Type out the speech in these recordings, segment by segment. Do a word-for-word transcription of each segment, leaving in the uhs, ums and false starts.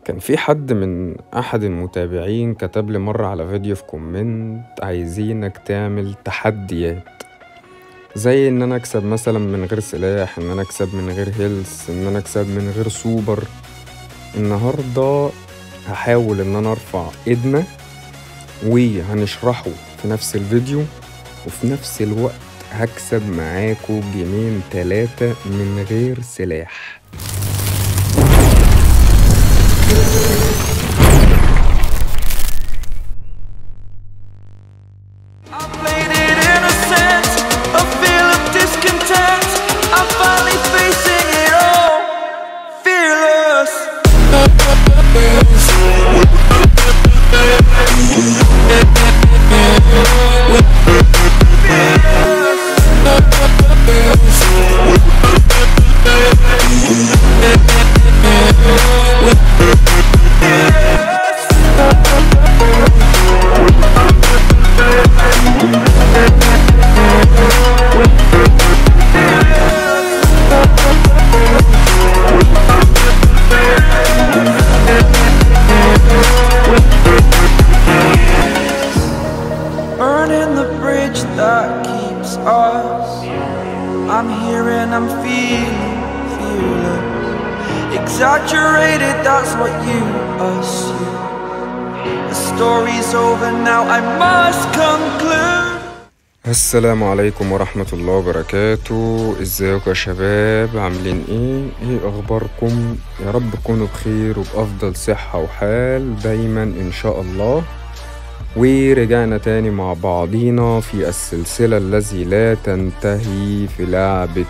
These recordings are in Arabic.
كان في حد من أحد المتابعين كتب لي مرة على فيديو في كومنت عايزينك تعمل تحديات، زي إن أنا أكسب مثلا من غير سلاح، إن أنا أكسب من غير هيلث، إن أنا أكسب من غير سوبر. النهاردة هحاول إن أنا أرفع إيدنا وهنشرحه في نفس الفيديو، وفي نفس الوقت هكسب معاكو جيمين تلاتة من غير سلاح. I'm here and I'm feeling fearless. Exaggerated, that's what you assume. The story's over now, I must conclude. السلام عليكم ورحمة الله وبركاته. ازيكم يا شباب؟ عاملين ايه؟ ايه اخباركم؟ يا رب تكونوا بخير وبأفضل صحة وحال دايما ان شاء الله. ورجعنا تاني مع بعضينا في السلسلة التي لا تنتهي في لعبة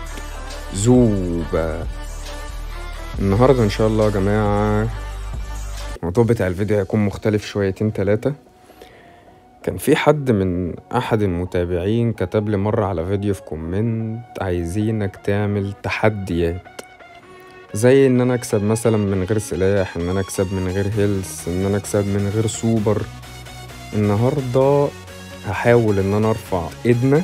زوبا. النهاردة ان شاء الله يا جماعة الموضوع بتاع الفيديو هيكون مختلف شويتين تلاتة. كان في حد من احد المتابعين كتب لي مرة على فيديو في كومنت عايزينك تعمل تحديات، زي ان انا اكسب مثلا من غير سلاح، ان انا اكسب من غير هيلث، ان انا اكسب من غير سوبر. النهاردة هحاول ان انا ارفع ايدنا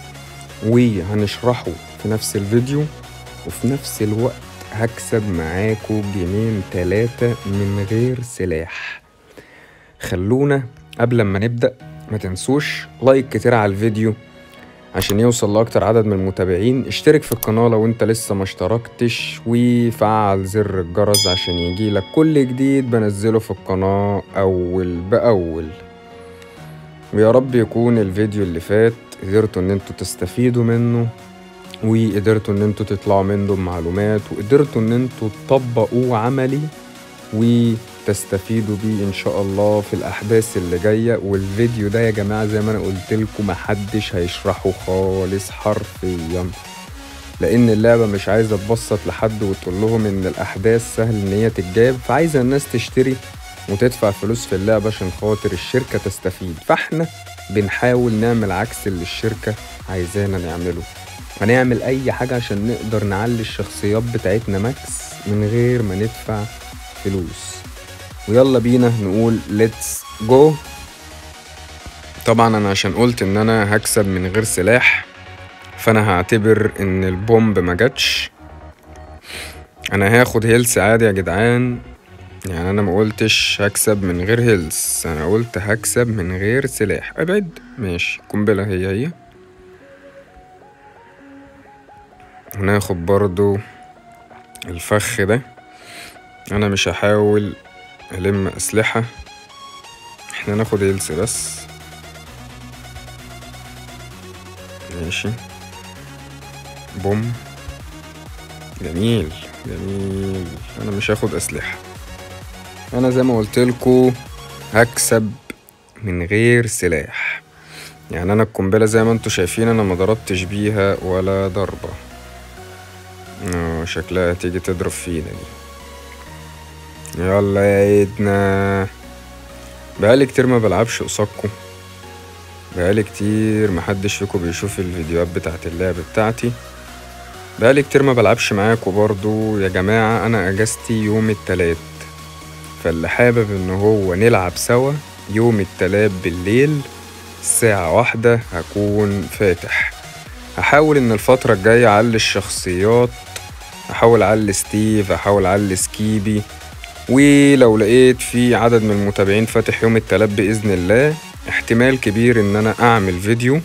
وهنشرحه في نفس الفيديو، وفي نفس الوقت هكسب معاكو جيمين تلاتة من غير سلاح. خلونا قبل ما نبدأ ما تنسوش لايك كتير على الفيديو عشان يوصل لأكتر عدد من المتابعين. اشترك في القناة لو انت لسه ما اشتركتش، وفعل زر الجرس عشان يجيلك كل جديد بنزله في القناة اول باول. ويا رب يكون الفيديو اللي فات قدرتوا ان انتوا تستفيدوا منه، وقدرتوا ان انتوا تطلعوا منه معلومات، وقدرتوا ان انتوا تطبقوه عملي وتستفيدوا بيه ان شاء الله في الاحداث اللي جايه. والفيديو ده يا جماعه زي ما انا قلت لكم محدش هيشرحه خالص حرفيا، لان اللعبه مش عايزه تبسط لحد وتقول لهم ان الاحداث سهل ان هي تتجاب، فعايزه الناس تشتري وتدفع فلوس في اللعبة عشان خاطر الشركة تستفيد. فاحنا بنحاول نعمل عكس اللي الشركة عايزانا نعمله، هنعمل اي حاجة عشان نقدر نعلي الشخصيات بتاعتنا ماكس من غير ما ندفع فلوس. ويلا بينا نقول ليتس جو. طبعا انا عشان قلت ان انا هكسب من غير سلاح، فانا هعتبر ان البومب ما جاتش. انا هاخد هيلث عادي يا جدعان، يعني انا ما قلتش هكسب من غير هيلث، انا قلت هكسب من غير سلاح. ابعد ماشي. قنبلة هي هي. هناخد برضو الفخ ده. انا مش هحاول الم اسلحة، احنا ناخد هيلث بس. ماشي. بوم. جميل جميل. انا مش هاخد اسلحة، انا زي ما قلت لكم هكسب من غير سلاح. يعني انا القنبله زي ما انتم شايفين انا ما ضربتش بيها ولا ضربه. اه شكلها تيجي تضرب فينا دي. يلا يا ايدنا. بقالي كتير ما بلعبش قصادكم، بقالي كتير محدش فيكم بيشوف الفيديوهات بتاعت اللعب بتاعتي، بقالي كتير ما بلعبش معاكم برضو يا جماعه. انا اجازتي يوم التلات، فاللي حابب ان هو نلعب سوا يوم التلات بالليل الساعة واحدة هكون فاتح. هحاول ان الفترة الجاية اعلي الشخصيات، احاول اعلي ستيف، احاول اعلي سكيبي، ولو لقيت في عدد من المتابعين فاتح يوم التلات بإذن الله، احتمال كبير ان انا اعمل فيديو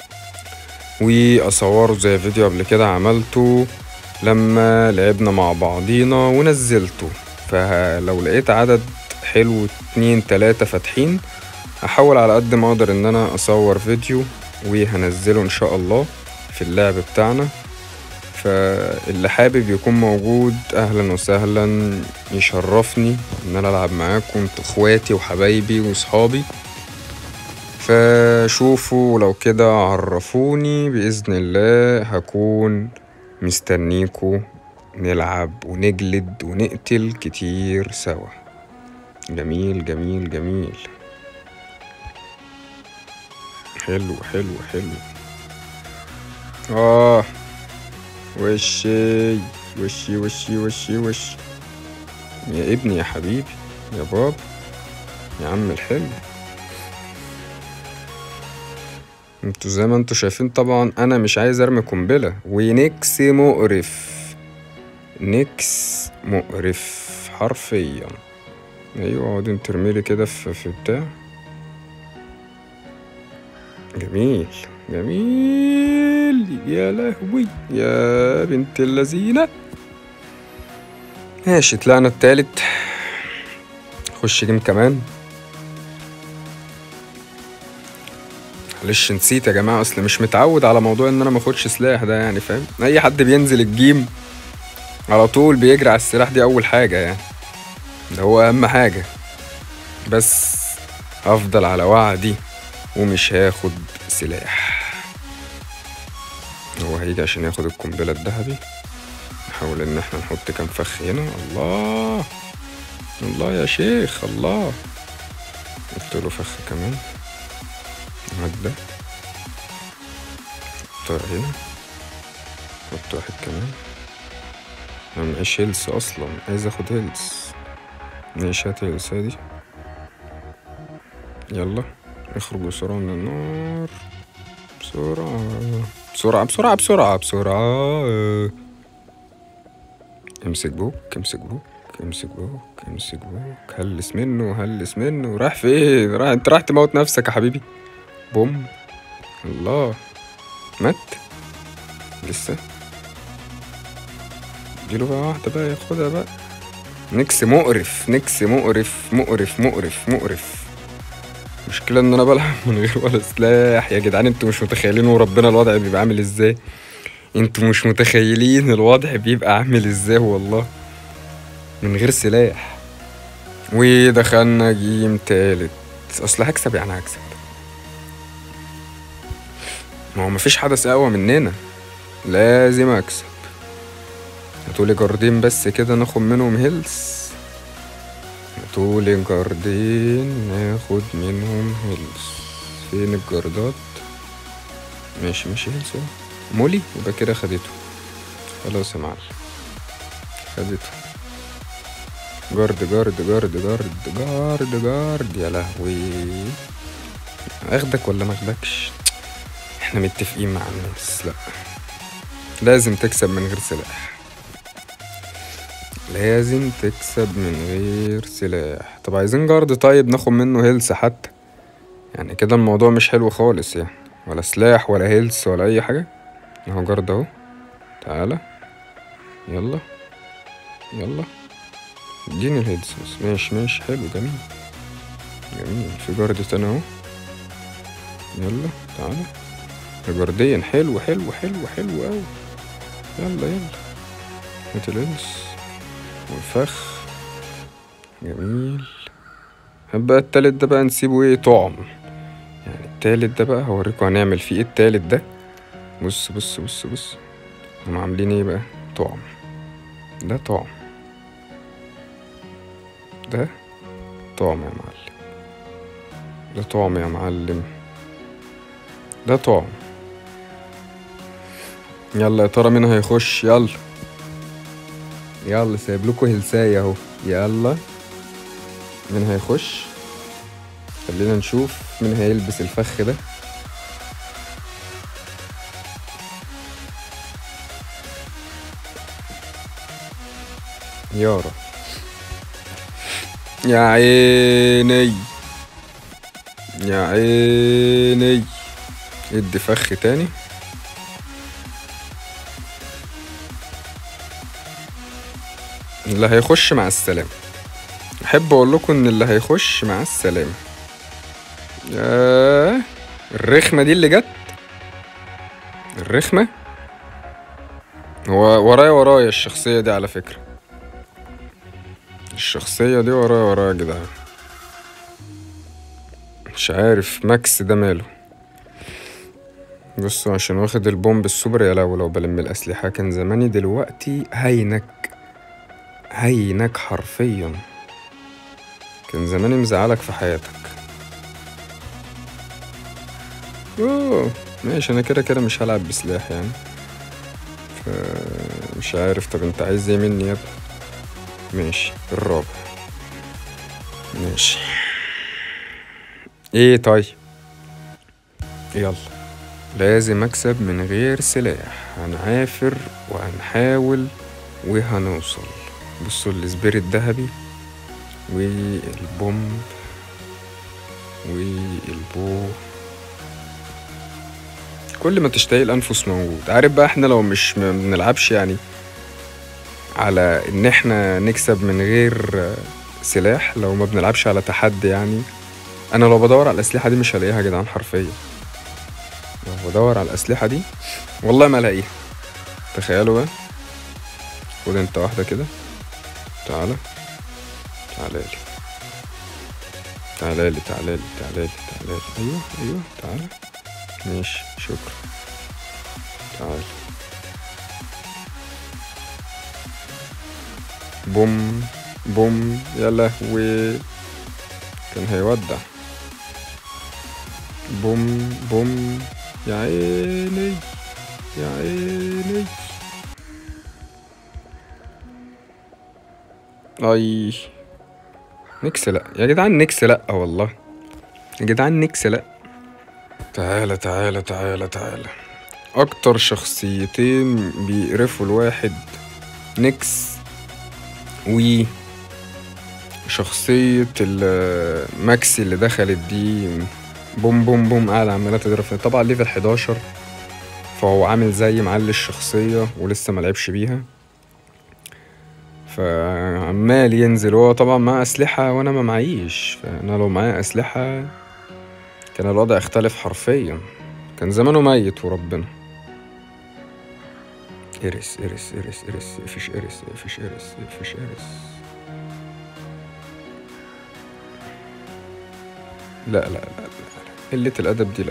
واصوره زي فيديو قبل كده عملته لما لعبنا مع بعضينا ونزلته. فلو لقيت عدد حلو اتنين تلاتة فاتحين، هحاول على قد ما اقدر ان انا اصور فيديو وهنزله ان شاء الله في اللعب بتاعنا. فاللي حابب يكون موجود اهلا وسهلا، يشرفني ان انا العب معاكم، انتوا اخواتي وحبايبي وصحابي. فشوفوا لو كده عرفوني بإذن الله، هكون مستنيكوا نلعب ونجلد ونقتل كتير سوا. جميل جميل جميل، حلو حلو حلو. اه وشي وشي وشي وشي وشي يا ابني يا حبيبي يا بابا يا عم الحلو. انتوا زي ما انتوا شايفين طبعا انا مش عايز ارمي قنبله، ونكس مقرف، نكس مقرف حرفيا. ايوه اقعدوا ترميلي كده في في بتاع. جميل جميل يا لهوي يا بنت اللذينه. ماشي طلعنا التالت، خش جيم كمان. معلش نسيت يا جماعه، اصل مش متعود على موضوع ان انا ماخدش سلاح ده، يعني فاهم؟ اي حد بينزل الجيم على طول بيجري على السلاح، دي اول حاجه يعني، ده هو اهم حاجه. بس هفضل على وعدي ومش هاخد سلاح. هو هيجي عشان ياخد القنبله الذهبي. نحاول ان احنا نحط كام فخ هنا. الله الله يا شيخ الله. قلت له فخ كمان. عدى حطها هنا، حط واحد كمان. انا معيش هيلث اصلا، عايز اخد هيلث. ماشي هات هيلث دي. يلا اخرج بسرعة من النار، بسرعة بسرعة بسرعة بسرعة بسرعة. امسك بوك امسك بوك امسك بوك امسك بوك، هلس منه هلس منه. رايح فين؟ رايح انت رايح تموت نفسك يا حبيبي. بوم. الله مات لسه. اديله بقى واحدة بقى ياخدها بقى. نكس مقرف نكس مقرف مقرف مقرف مقرف. مشكلة ان انا بلعب من غير ولا سلاح يا جدعان. انتوا مش متخيلين وربنا الوضع بيبقى عامل ازاي. انتوا مش متخيلين الوضع بيبقى عامل ازاي والله من غير سلاح. ودخلنا جيم تالت. اصل هكسب يعني هكسب، ما هو مفيش حدث اقوى مننا، لازم اكسب. هاتولي جاردين بس كده ناخد منهم هيلث. هاتولي جاردين ناخد منهم هيلث. فين الجاردات؟ ماشي ماشي هيلث اهو. مولي يبقى كده خدته خلاص يا معلم، خدته. جارد جارد جارد جارد جارد جارد. يا لهوي اخدك ولا ما اخدكش؟ احنا متفقين مع الناس، لا لازم تكسب من غير سلاح، لازم تكسب من غير سلاح. طب عايزين جارد طيب ناخد منه هيلث حتى، يعني كده الموضوع مش حلو خالص يعني، ولا سلاح ولا هيلث ولا اي حاجة. اهو جارد اهو، تعالى يلا يلا اديني الهيلث بس. ماشي ماشي حلو جميل جميل. في جارد تاني اهو، يلا تعالى. جاردين حلو حلو حلو حلو اوي. يلا يلا هات الهيلث والفخ. جميل. هبقى التالت ده بقى نسيبه ايه طعم، يعني التالت ده بقى هوريكم هنعمل فيه ايه. التالت ده بص بص بص بص هم عاملين ايه بقى. طعم، ده طعم، ده طعم يا معلم، ده طعم يا معلم، ده طعم. يلا يا ترى مين هيخش؟ يلا يلا سايب لكم هلساية اهو. يلا مين هيخش؟ خلينا نشوف مين هيلبس الفخ ده. يارا يا عيني يا عيني. ادي فخ تاني. اللي هيخش مع السلامة. احب اقول لكم ان اللي هيخش مع السلامة. ياه الرخمة دي اللي جت. الرخمة. هو ورايا ورايا الشخصية دي على فكرة. الشخصية دي ورايا ورايا يا جدعان. مش عارف ماكس ده ماله. بصوا عشان واخد البومب السوبر. يا لو لو بلم الأسلحة كان زماني دلوقتي هينك هينك حرفيا. كان زماني مزعلك في حياتك. اوه ماشي. انا كده كده مش هلعب بسلاح يعني. مش عارف. طب انت عايز ايه مني يا ابني؟ ماشي الرابع. ماشي ايه طيب. يلا لازم اكسب من غير سلاح. هنعافر وهنحاول وهنوصل. بصوا السبير الذهبي والبومب والبو. كل ما تشتهي الانفس موجود. عارف بقى احنا لو مش ما بنلعبش يعني على ان احنا نكسب من غير سلاح، لو ما بنلعبش على تحدي يعني، انا لو بدور على الاسلحه دي مش هلاقيها يا جدعان حرفيا. لو بدور على الاسلحه دي والله ما الاقيها. تخيلوا بقى. خد انت واحده كده. تعالى تعالى لي تعالى لي تعالى لي تعالى لي تعالى لي. ايوه ايوه تعالى. ماشي شكرا. تعالى. بوم بوم. يا لهوي كان هيودع. بوم بوم. يا عيني يا عيني. اي نكس لا يا جدعان. نكس لا والله يا جدعان. نكس لا. تعالى تعالى تعالى تعالى. اكتر شخصيتين بيقرفوا الواحد نكس وي شخصية الماكسي اللي دخلت دي. بوم بوم بوم قاعدة عمالة تضرب. طبعا ليفل حداشر فهو عامل زي معلي الشخصية ولسه ملعبش بيها، فعمال ينزل. هو طبعا معاه أسلحة وأنا ما معيش. فأنا لو معايا أسلحة كان الوضع اختلف حرفيا. كان زمانه ميت وربنا. إرس إرس إرس إرس إفش إرس إفش إرس إفش إرس. لا لا لا لا قلة الأدب دي لا.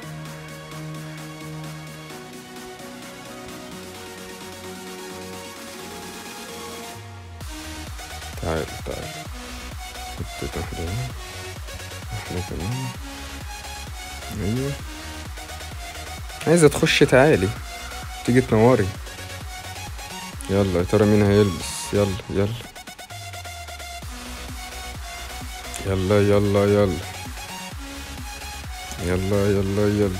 تعال تعال. حطيت واحدة هنا. واحدة كمان. أيوه عايزة تخش. تعالي تيجي تنوري. يلا يا ترى مين هيلبس. يلا يلا يلا يلا يلا يلا يلا يلا.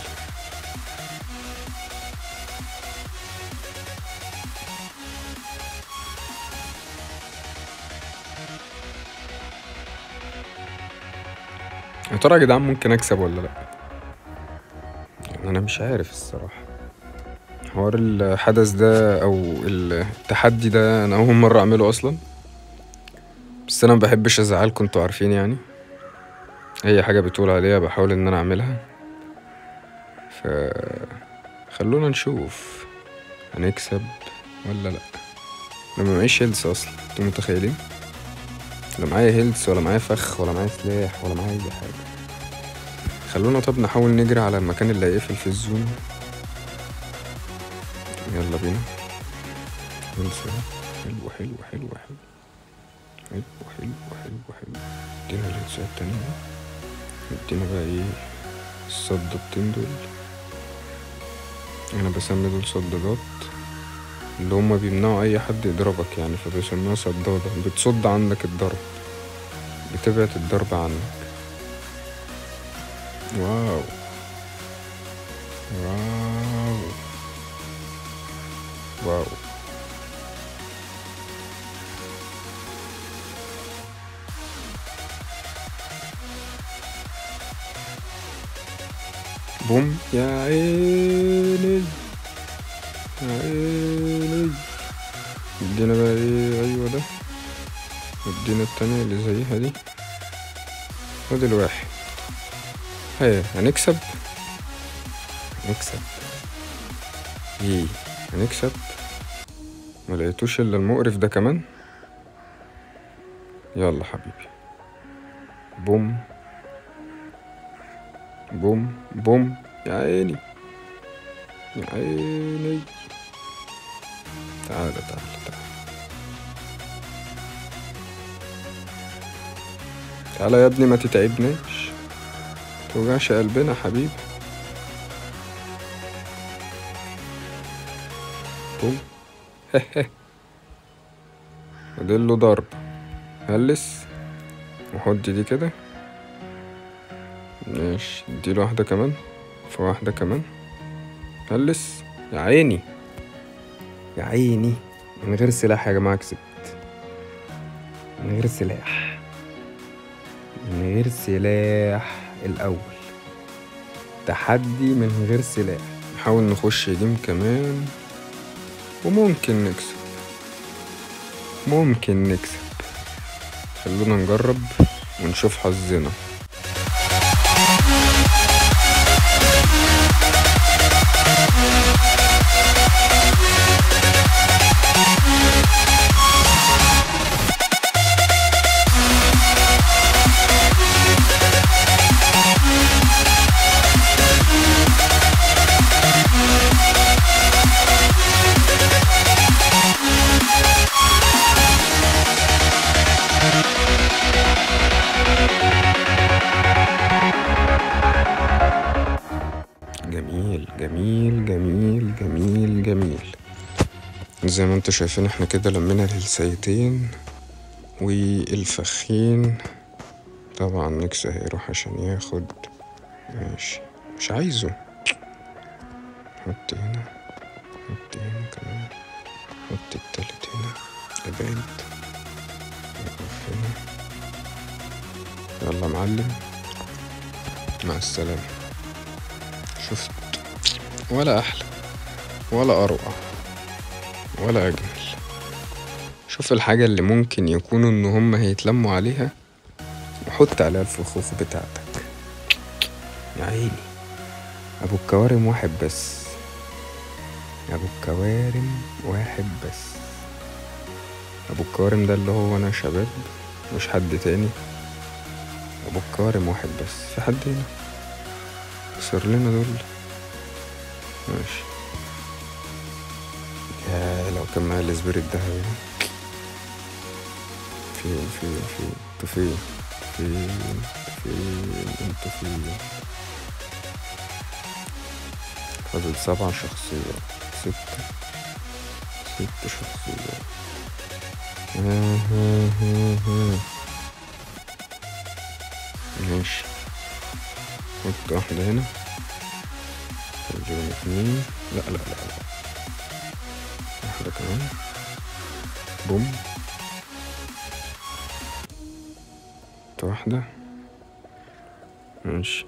يا ترى يا جدعان ممكن اكسب ولا لا؟ يعني انا مش عارف الصراحة. حوار الحدث ده او التحدي ده انا اول مرة اعمله اصلا، بس انا مبحبش ازعلكم انتوا عارفين يعني. اي حاجة بتقول عليها بحاول ان انا اعملها. ف خلونا نشوف هنكسب ولا لا. انا معيش هيلث اصلا. انتوا متخيلين؟ لا معايا هيلث ولا معايا فخ ولا معايا سلاح ولا معايا اي حاجة. خلونا طب نحاول نجري على المكان اللي هيقفل في الزون. يلا بينا. هيلث حلو حلو حلو حلو حلو حلو حلو حلو. ادينا الهيلثات التانية. ادينا بقى ايه الصدتين دول. انا بسمي دول صدادات، اللي هما بيمنعوا اي حد يضربك يعني، فبيسموها صدادة. بتصد عنك الضرب، بتبعد الضرب عنك. واو واو واو. بوم يا عيني يا عيني. ادينا بقى ايه، ايوه ده، ادينا التانية اللي زيها دي. خد الواحد. هي هنكسب هنكسب ايه هنكسب. ملقيتوش الا المقرف ده كمان. يلا حبيبي. بوم بوم بوم يا عيني يا عيني. تعالى تعالى تعالى تعالى يا ابني، ما تتعبناش، توجعش قلبنا حبيبي. بوم. اديله ضرب. هلس وحط دي كده. ماشي، اديله واحدة كمان، في واحدة كمان. هلس يا عيني يا عيني. من غير سلاح يا جماعة كسبت، من غير سلاح، من غير سلاح. الأول تحدي من غير سلاح. نحاول نخش جيم كمان وممكن نكسب، ممكن نكسب. خلونا نجرب ونشوف حظنا. جميل جميل جميل جميل جميل. زي ما انتوا شايفين احنا كده لمينا الهلسيتين والفخين. طبعا نكس هيروح عشان ياخد. ماشي، مش عايزه. حط هنا، حط هنا كمان، حط التالت هنا. ابعد، وقف هنا. يلا معلم، مع السلامة. شفت؟ ولا أحلى ولا أروع ولا أجمل. شوف الحاجة اللي ممكن يكونوا إن هم هيتلموا عليها وحط عليها الفخوخ بتاعتك. يا عيني. أبو الكوارم واحد بس، أبو الكوارم واحد بس. أبو الكوارم ده اللي هو أنا شباب، مش حد تاني. أبو الكوارم واحد بس. في حد هنا كسر لنا دول. ماشي. يا لو كان معايا الاسبري الدهبي. فين فين فين انتوا فين فين فين انتوا فين؟ فاضل سبع شخصيات، ستة ست شخصيات. ماشي، حط واحدة هنا. خليهم اتنين. لا لا لا لا، واحدة كمان. بوم. حط واحدة. ماشي،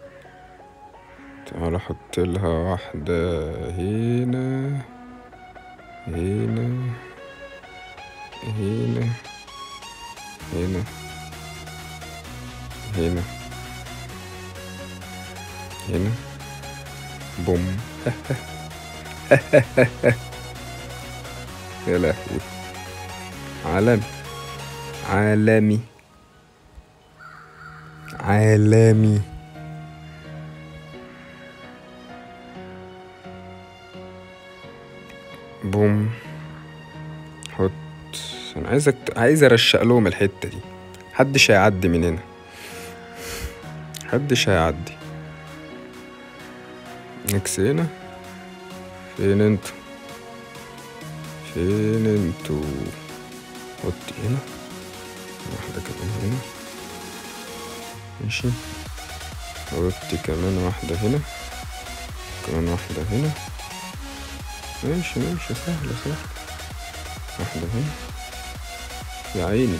تعالى حط لها واحدة هنا هنا هنا هنا هنا هنا. بوم. يا لهوي، عالمي عالمي عالمي. بوم. حط. انا عايزك عايز ارشق لهم الحتة دي. محدش هيعدي من هنا، محدش هيعدي. نكس هنا. فين انتوا فين انتوا؟ حط هنا واحدة كمان هنا. ماشي، حط كمان واحدة هنا، كمان واحدة هنا. ماشي ماشي، سهلة سهلة. واحدة هنا. يا عيني.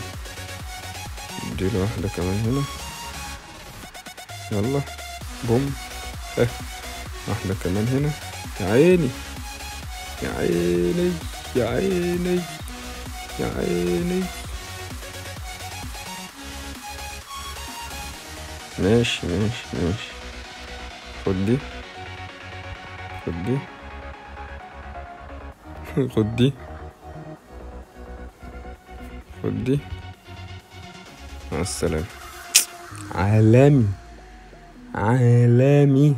اديله واحدة كمان هنا. يلا. بوم. اه واحدة كمان هنا. يا عيني يا عيني يا عيني يا عيني. ماشي ماشي ماشي. خد دي خد دي خد دي خد دي. مع السلامة. عالمي عالمي.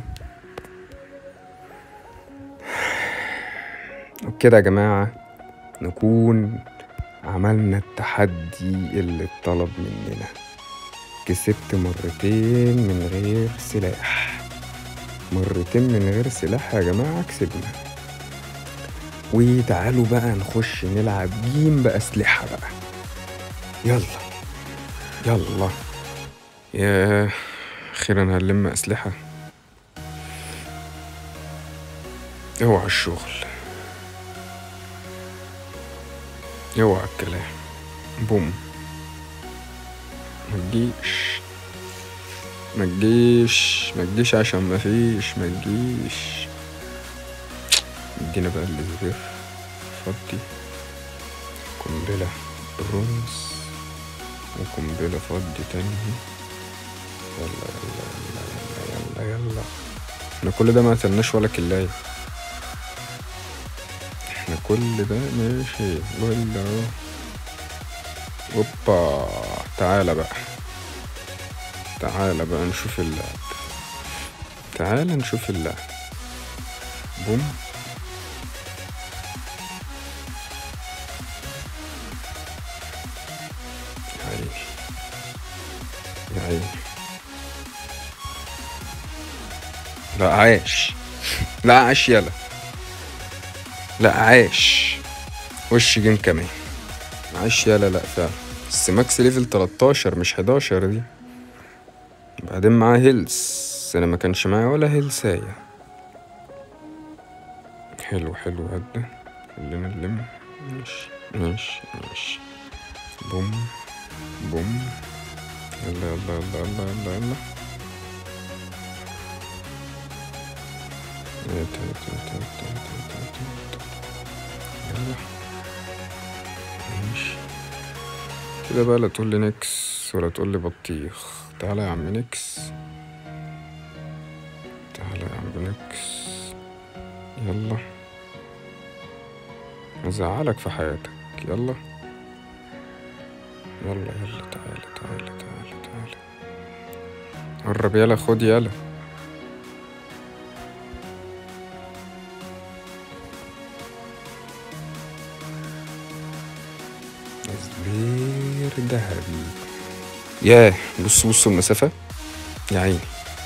وبكده يا جماعة نكون عملنا التحدي اللي اتطلب مننا. كسبت مرتين من غير سلاح، مرتين من غير سلاح يا جماعة كسبنا. وتعالوا بقى نخش نلعب جيم بأسلحة بقى. يلا يلا. يا أخيرا هنلم أسلحة. اوعى الشغل، اوعى الكلام. بوم. متجيش متجيش متجيش عشان مفيش. متجيش. ادينا بقى الزبير. فضي قنبلة برونز وقنبلة فضي تاني. يلا يلا يلا يلا يلا. احنا كل ده ما قتلناش ولا كلاية. احنا كل ده ماشي ولا اهو. اوبا. تعالى بقى تعالى بقى نشوف اللعب. تعالى نشوف اللعب. بوم. يا عيني يا عيني. لا عاش. لا عاش يلا. لا عاش. وش جيم كمان. عاش يلا. لا فعلا بس ماكس ليفل تلتاشر مش حداشر دي. بعدين معاه هيلز، انا ما كانش معايا ولا هيلساية. حلو حلو هدا. خلينا نلم. ماشي ماشي ماشي. بوم بوم. يلا يلا يلا يلا يلا يلا. يلا ماشي كده بقى. لا تقول لي نكس ولا تقول لي بطيخ. تعالى يا عم نكس. تعالى يا عم نكس. يلا هزعلك في حياتك. يلا يلا يلا. تعالى تعالى تعالى تعالى. قرب يلا. خد يلا. زبير ذهبي. ياه بصوا بصوا المسافة. يا عيني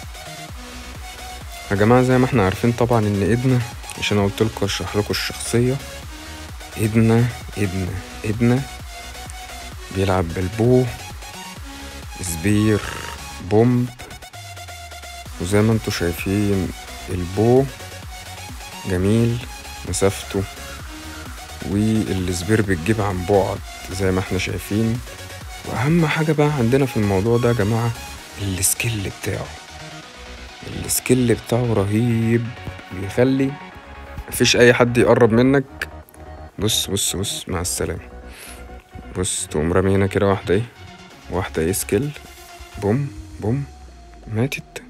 يا جماعة. زي ما احنا عارفين طبعا ان ايدنا، عشان انا قلت لكم اشرح لكم الشخصية. ايدنا ايدنا ايدنا بيلعب بالبو سبير بومب. وزي ما انتوا شايفين البو جميل مسافته، والسبير بتجيب عن بعد زي ما احنا شايفين. واهم حاجة بقى عندنا في الموضوع ده يا جماعة السكيل بتاعه. السكيل بتاعه رهيب، بيخلي مفيش اي حد يقرب منك. بص بص بص. مع السلامة. بص تقوم رامي هنا كده واحدة ايه واحدة ايه سكيل. بوم بوم. ماتت.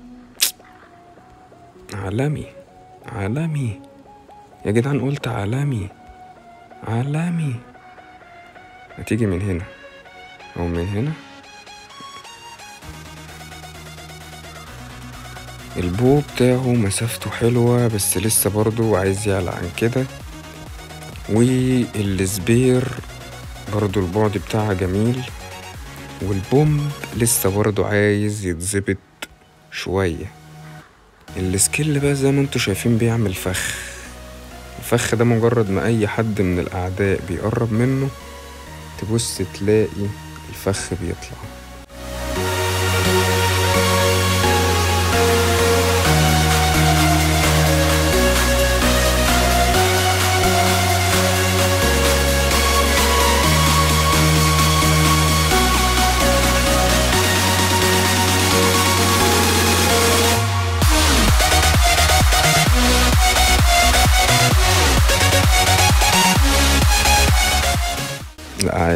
عالمي عالمي يا جدعان. قلت عالمي عالمي. هتيجي من هنا او من هنا. البو بتاعه مسافته حلوة بس لسه برضو عايز يعلى عن كده. والسبير برضو البعد بتاعها جميل. والبومب لسه برضو عايز يتظبط شوية. السكيل بقى زي ما انتوا شايفين بيعمل فخ. الفخ ده مجرد ما اي حد من الاعداء بيقرب منه تبص تلاقي الفخ بيطلع.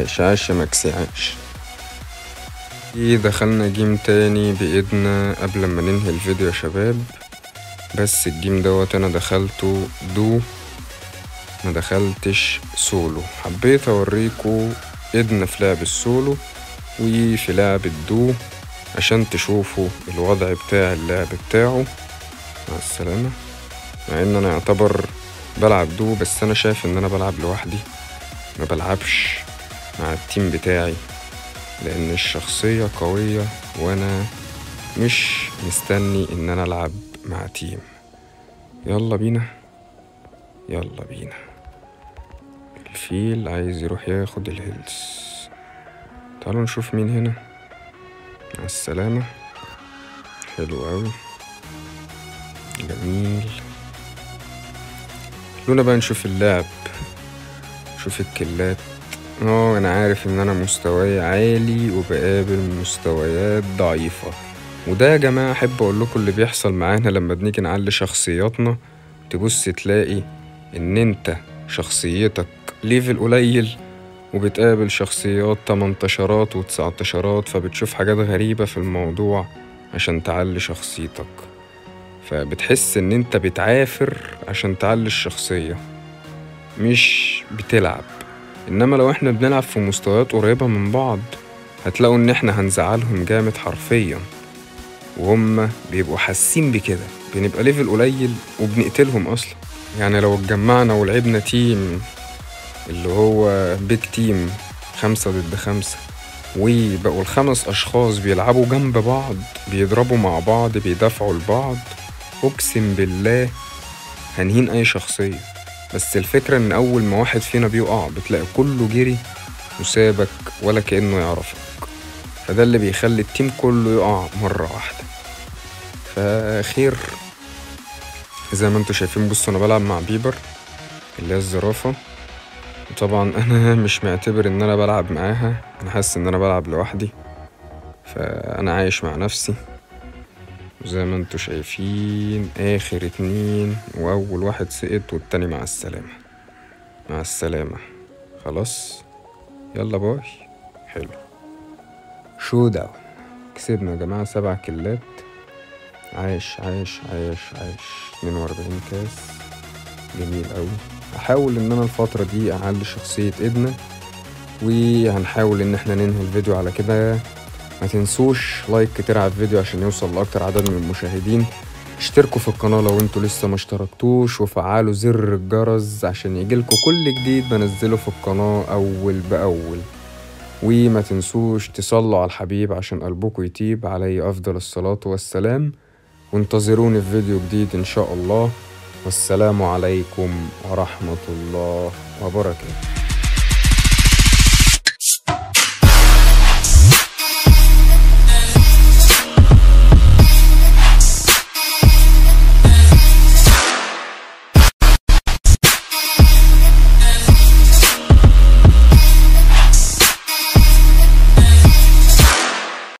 عاش عاش يا ماكسي عاش. دخلنا جيم تاني بإيدنا قبل ما ننهي الفيديو يا شباب، بس الجيم دوت انا دخلته دو ما دخلتش سولو. حبيت اوريكم ايدنا في لعب السولو وفي لعب الدو عشان تشوفوا الوضع بتاع اللعب بتاعه. مع السلامة. مع ان انا يعتبر بلعب دو، بس انا شايف ان انا بلعب لوحدي، ما بلعبش مع التيم بتاعي لان الشخصية قوية وانا مش مستني ان انا العب مع تيم. يلا بينا يلا بينا. الفيل عايز يروح ياخد الهيلز. تعالوا نشوف مين هنا. مع السلامة. حلو اوي جميل. خلونا بقى نشوف اللعب، نشوف الكلات. اه انا عارف ان انا مستواي عالي وبقابل مستويات ضعيفة، وده يا جماعة احب اقول لكم اللي بيحصل معانا لما بنيجي نعلي شخصياتنا. تبص تلاقي ان انت شخصيتك ليفل قليل وبتقابل شخصيات تمنتاشرات وتسعتاشرات، فبتشوف حاجات غريبة في الموضوع عشان تعلي شخصيتك، فبتحس ان انت بتعافر عشان تعلي الشخصية مش بتلعب. انما لو احنا بنلعب في مستويات قريبة من بعض هتلاقوا ان احنا هنزعلهم جامد حرفيا، وهم بيبقوا حاسين بكده. بنبقى ليفل قليل وبنقتلهم اصلا. يعني لو اتجمعنا ولعبنا تيم اللي هو بيج تيم خمسة ضد خمسة، وبقوا الخمس اشخاص بيلعبوا جنب بعض، بيضربوا مع بعض، بيدافعوا لبعض، اقسم بالله هنهين اي شخصية. بس الفكرة ان اول ما واحد فينا بيقع بتلاقي كله جري وسابك ولا كأنه يعرفك، فده اللي بيخلي التيم كله يقع مرة واحدة. فخير زي ما انتوا شايفين. بصوا انا بلعب مع بيبر اللي هي الزرافة، طبعا انا مش معتبر ان انا بلعب معاها، انا حاسس ان انا بلعب لوحدي، فانا عايش مع نفسي. زي ما انتوا شايفين اخر اتنين، واول واحد سقط والتاني مع السلامة. مع السلامة خلاص يلا باي. حلو شو داون. كسبنا يا جماعة سبع كلات. عايش عايش عايش عايش. اتنين واربعين كاس جميل اوي. هحاول ان انا الفترة دي اعلي شخصية ايدنا، وهنحاول ان احنا ننهي الفيديو على كده. ما تنسوش لايك كتير على الفيديو عشان يوصل لاكتر عدد من المشاهدين. اشتركوا في القناة لو انتوا لسه ما اشتركتوش، وفعلوا زر الجرس عشان يجيلكوا كل جديد بنزله في القناة اول باول. وما تنسوش تصلوا على الحبيب عشان قلبكم يطيب. عليه افضل الصلاة والسلام. وانتظروني في فيديو جديد ان شاء الله. والسلام عليكم ورحمة الله وبركاته.